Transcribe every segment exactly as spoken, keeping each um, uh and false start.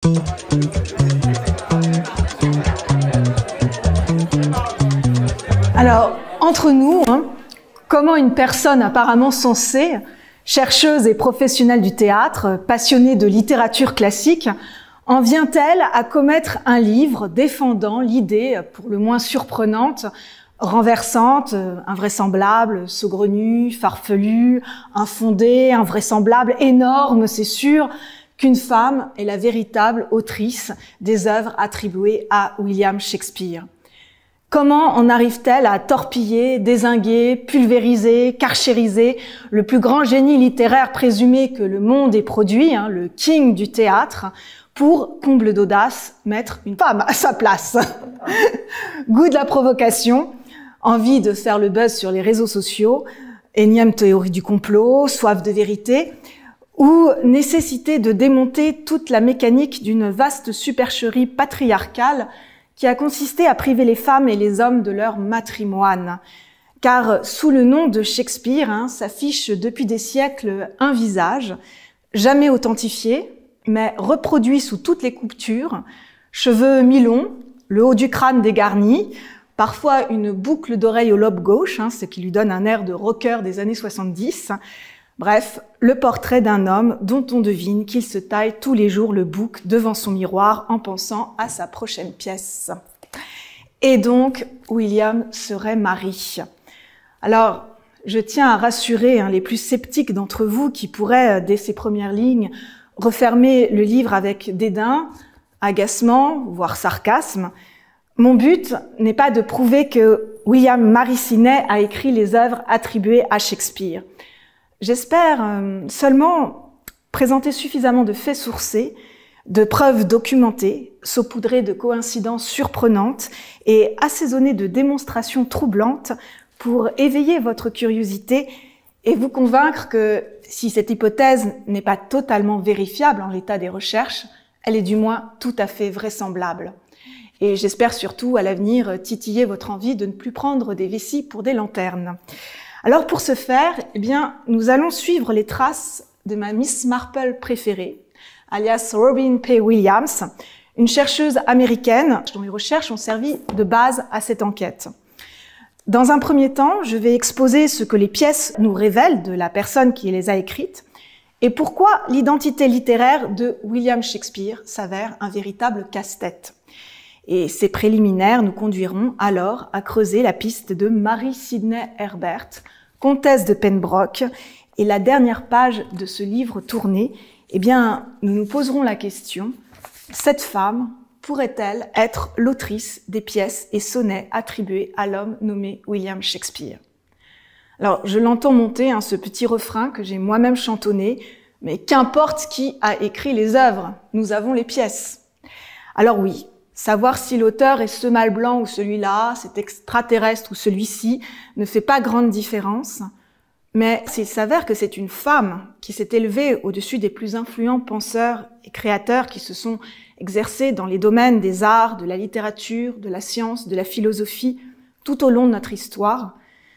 Alors, entre nous, hein, comment une personne apparemment sensée, chercheuse et professionnelle du théâtre, passionnée de littérature classique, en vient-elle à commettre un livre défendant l'idée, pour le moins surprenante, renversante, invraisemblable, saugrenue, farfelue, infondée, invraisemblable, énorme, c'est sûr, qu'une femme est la véritable autrice des œuvres attribuées à William Shakespeare? Comment en arrive-t-elle à torpiller, dézinguer, pulvériser, carchériser le plus grand génie littéraire présumé que le monde ait produit, hein, le king du théâtre, pour, comble d'audace, mettre une femme à sa place? Goût de la provocation, envie de faire le buzz sur les réseaux sociaux, énième théorie du complot, soif de vérité, ou nécessité de démonter toute la mécanique d'une vaste supercherie patriarcale qui a consisté à priver les femmes et les hommes de leur matrimoine. Car sous le nom de Shakespeare, hein, s'affiche depuis des siècles un visage, jamais authentifié, mais reproduit sous toutes les coutures, cheveux mi-longs, le haut du crâne dégarni, parfois une boucle d'oreille au lobe gauche, hein, ce qui lui donne un air de rocker des années soixante-dix. Bref, le portrait d'un homme dont on devine qu'il se taille tous les jours le bouc devant son miroir en pensant à sa prochaine pièce. Et donc, William serait Marie. Alors, je tiens à rassurer hein, les plus sceptiques d'entre vous qui pourraient, dès ces premières lignes, refermer le livre avec dédain, agacement, voire sarcasme. Mon but n'est pas de prouver que William Marie Sidney a écrit les œuvres attribuées à Shakespeare. J'espère euh, seulement présenter suffisamment de faits sourcés, de preuves documentées, saupoudrées de coïncidences surprenantes et assaisonnées de démonstrations troublantes pour éveiller votre curiosité et vous convaincre que si cette hypothèse n'est pas totalement vérifiable en l'état des recherches, elle est du moins tout à fait vraisemblable. Et j'espère surtout à l'avenir titiller votre envie de ne plus prendre des vessies pour des lanternes. Alors pour ce faire, eh bien, nous allons suivre les traces de ma Miss Marple préférée, alias Robin P. Williams, une chercheuse américaine dont les recherches ont servi de base à cette enquête. Dans un premier temps, je vais exposer ce que les pièces nous révèlent de la personne qui les a écrites et pourquoi l'identité littéraire de William Shakespeare s'avère un véritable casse-tête. Et ces préliminaires nous conduiront alors à creuser la piste de Mary Sidney Herbert, comtesse de Pembroke, et la dernière page de ce livre tourné, eh bien, nous nous poserons la question, cette femme pourrait-elle être l'autrice des pièces et sonnets attribués à l'homme nommé William Shakespeare? Alors, je l'entends monter, hein, ce petit refrain que j'ai moi-même chantonné, mais qu'importe qui a écrit les œuvres, nous avons les pièces. Alors oui, savoir si l'auteur est ce mâle blanc ou celui-là, cet extraterrestre ou celui-ci, ne fait pas grande différence. Mais s'il s'avère que c'est une femme qui s'est élevée au-dessus des plus influents penseurs et créateurs qui se sont exercés dans les domaines des arts, de la littérature, de la science, de la philosophie, tout au long de notre histoire,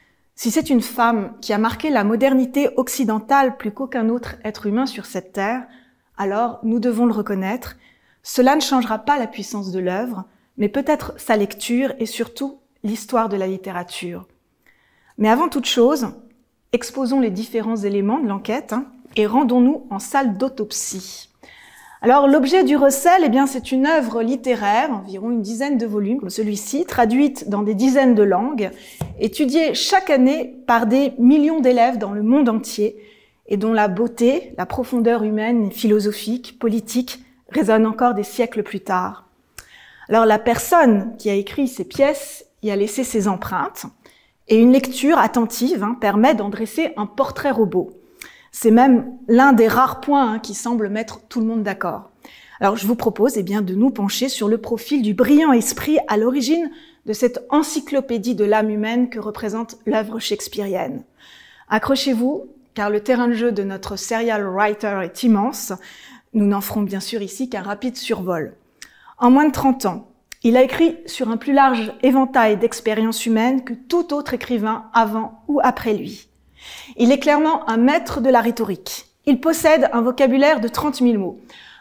si c'est une femme qui a marqué la modernité occidentale plus qu'aucun autre être humain sur cette terre, alors nous devons le reconnaître, cela ne changera pas la puissance de l'œuvre, mais peut-être sa lecture et surtout l'histoire de la littérature. Mais avant toute chose, exposons les différents éléments de l'enquête hein, et rendons-nous en salle d'autopsie. Alors l'objet du recel, eh bien, c'est une œuvre littéraire, environ une dizaine de volumes, comme celui-ci, traduite dans des dizaines de langues, étudiée chaque année par des millions d'élèves dans le monde entier, et dont la beauté, la profondeur humaine, philosophique, politique, résonnent encore des siècles plus tard. Alors la personne qui a écrit ces pièces y a laissé ses empreintes, et une lecture attentive hein, permet d'en dresser un portrait robot. C'est même l'un des rares points hein, qui semble mettre tout le monde d'accord. Alors je vous propose eh bien, de nous pencher sur le profil du brillant esprit à l'origine de cette encyclopédie de l'âme humaine que représente l'œuvre shakespearienne. Accrochez-vous, car le terrain de jeu de notre serial writer est immense. Nous n'en ferons bien sûr ici qu'un rapide survol. En moins de trente ans, il a écrit sur un plus large éventail d'expériences humaines que tout autre écrivain avant ou après lui. Il est clairement un maître de la rhétorique. Il possède un vocabulaire de trente mille mots.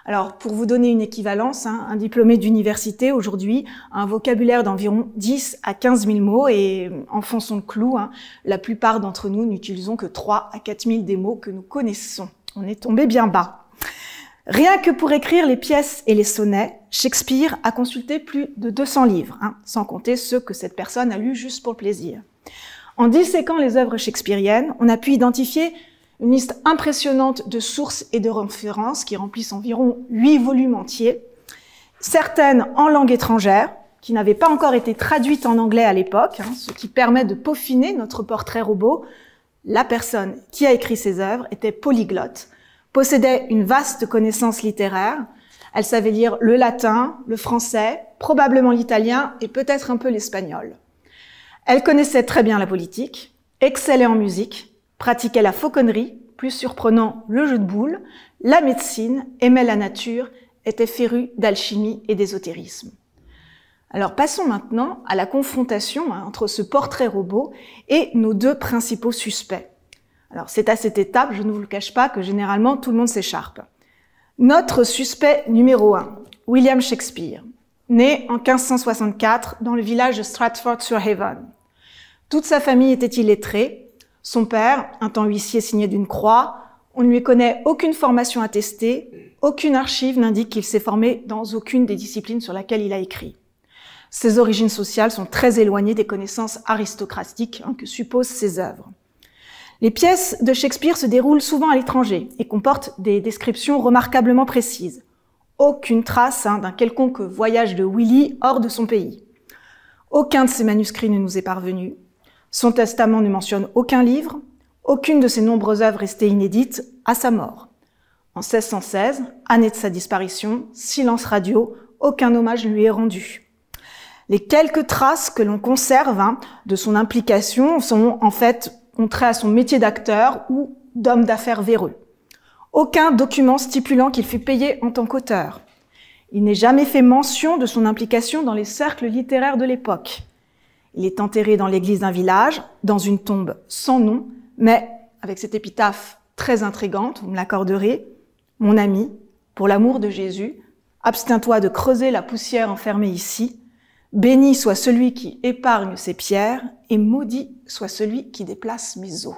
Alors, pour vous donner une équivalence, hein, un diplômé d'université aujourd'hui a un vocabulaire d'environ dix à quinze mille mots et, enfonçons le clou, hein, la plupart d'entre nous n'utilisons que trois à quatre mille des mots que nous connaissons. On est tombé bien bas. Rien que pour écrire les pièces et les sonnets, Shakespeare a consulté plus de deux cents livres, hein, sans compter ceux que cette personne a lus juste pour le plaisir. En disséquant les œuvres shakespeariennes, on a pu identifier une liste impressionnante de sources et de références qui remplissent environ huit volumes entiers, certaines en langue étrangère, qui n'avaient pas encore été traduites en anglais à l'époque, hein, ce qui permet de peaufiner notre portrait robot. La personne qui a écrit ces œuvres était polyglotte, possédait une vaste connaissance littéraire, elle savait lire le latin, le français, probablement l'italien et peut-être un peu l'espagnol. Elle connaissait très bien la politique, excellait en musique, pratiquait la fauconnerie, plus surprenant le jeu de boules, la médecine, aimait la nature, était férue d'alchimie et d'ésotérisme. Alors passons maintenant à la confrontation hein, entre ce portrait robot et nos deux principaux suspects. Alors c'est à cette étape, je ne vous le cache pas, que généralement tout le monde s'écharpe. Notre suspect numéro un, William Shakespeare, né en quinze cent soixante-quatre dans le village de Stratford-sur-Avon. Toute sa famille était illettrée. Son père, un temps huissier signé d'une croix, on ne lui connaît aucune formation attestée, aucune archive n'indique qu'il s'est formé dans aucune des disciplines sur lesquelles il a écrit. Ses origines sociales sont très éloignées des connaissances aristocratiques hein, que supposent ses œuvres. Les pièces de Shakespeare se déroulent souvent à l'étranger et comportent des descriptions remarquablement précises. Aucune trace hein, d'un quelconque voyage de Willy hors de son pays. Aucun de ses manuscrits ne nous est parvenu. Son testament ne mentionne aucun livre, aucune de ses nombreuses œuvres restées inédites à sa mort. En seize cent seize, année de sa disparition, silence radio, aucun hommage ne lui est rendu. Les quelques traces que l'on conserve hein, de son implication sont en fait ont trait à son métier d'acteur ou d'homme d'affaires véreux. Aucun document stipulant qu'il fut payé en tant qu'auteur. Il n'est jamais fait mention de son implication dans les cercles littéraires de l'époque. Il est enterré dans l'église d'un village, dans une tombe sans nom, mais avec cette épitaphe très intrigante, vous me l'accorderez, « Mon ami, pour l'amour de Jésus, abstiens-toi de creuser la poussière enfermée ici. Béni soit celui qui épargne ses pierres, et maudit soit celui qui déplace mes os. »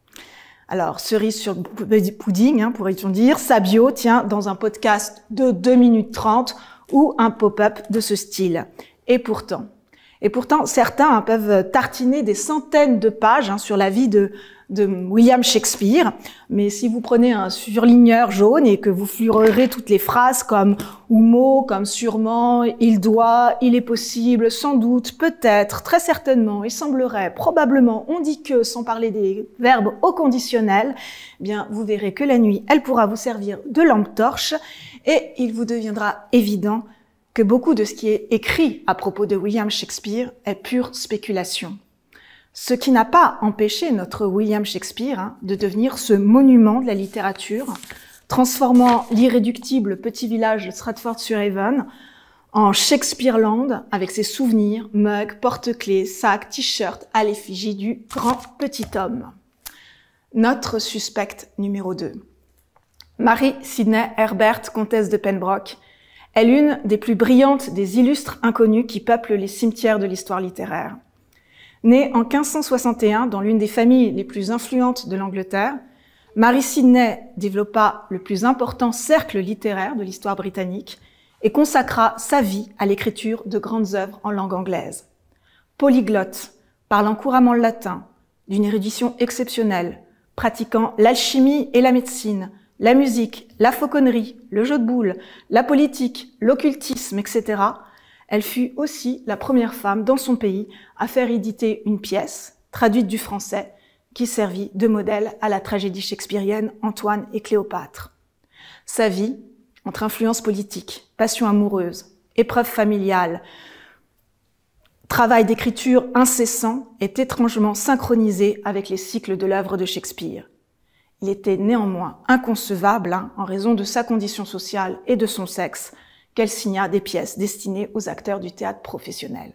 Alors, cerise sur pudding, hein, pourrait-on dire, sa bio tient dans un podcast de deux minutes trente ou un pop-up de ce style. Et pourtant, et pourtant, certains hein, peuvent tartiner des centaines de pages hein, sur la vie de, de William Shakespeare, mais si vous prenez un surligneur jaune et que vous fleurerez toutes les phrases comme « ou mots », comme « sûrement »,« il doit »,« il est possible »,« sans doute »,« peut-être »,« très certainement »,« il semblerait »,« probablement »,« on dit que », sans parler des verbes au conditionnel, eh bien vous verrez que la nuit, elle pourra vous servir de lampe torche et il vous deviendra évident que beaucoup de ce qui est écrit à propos de William Shakespeare est pure spéculation. Ce qui n'a pas empêché notre William Shakespeare hein, de devenir ce monument de la littérature, transformant l'irréductible petit village de Stratford-sur-Avon en Shakespeareland avec ses souvenirs, mugs, porte-clés, sacs, t-shirts à l'effigie du grand petit homme. Notre suspecte numéro deux. Mary Sidney Herbert, comtesse de Pembroke, est l'une des plus brillantes des illustres inconnus qui peuplent les cimetières de l'histoire littéraire. Née en quinze cent soixante et un dans l'une des familles les plus influentes de l'Angleterre, Mary Sidney développa le plus important cercle littéraire de l'histoire britannique et consacra sa vie à l'écriture de grandes œuvres en langue anglaise. Polyglotte, parlant couramment le latin, d'une érudition exceptionnelle, pratiquant l'alchimie et la médecine, la musique, la fauconnerie, le jeu de boules, la politique, l'occultisme, et cetera, elle fut aussi la première femme dans son pays à faire éditer une pièce, traduite du français, qui servit de modèle à la tragédie shakespearienne Antoine et Cléopâtre. Sa vie, entre influence politique, passion amoureuse, épreuve familiale, travail d'écriture incessant, est étrangement synchronisé avec les cycles de l'œuvre de Shakespeare. Il était néanmoins inconcevable, hein, en raison de sa condition sociale et de son sexe, qu'elle signa des pièces destinées aux acteurs du théâtre professionnel.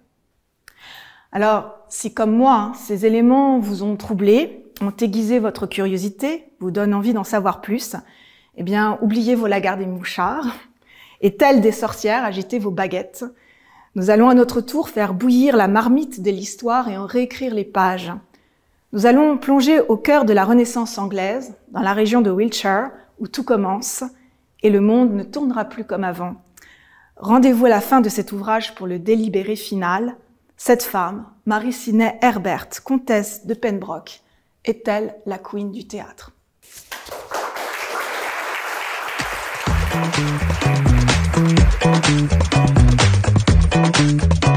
Alors, si comme moi, hein, ces éléments vous ont troublé, ont aiguisé votre curiosité, vous donnent envie d'en savoir plus, Eh bien, oubliez vos lagardes et mouchards, et telles des sorcières, agitez vos baguettes. Nous allons à notre tour faire bouillir la marmite de l'histoire et en réécrire les pages. Nous allons plonger au cœur de la Renaissance anglaise, dans la région de Wiltshire, où tout commence, et le monde ne tournera plus comme avant. Rendez-vous à la fin de cet ouvrage pour le délibéré final. Cette femme, Mary Sidney Herbert, comtesse de Pembroke, est-elle la queen du théâtre ? Thank you.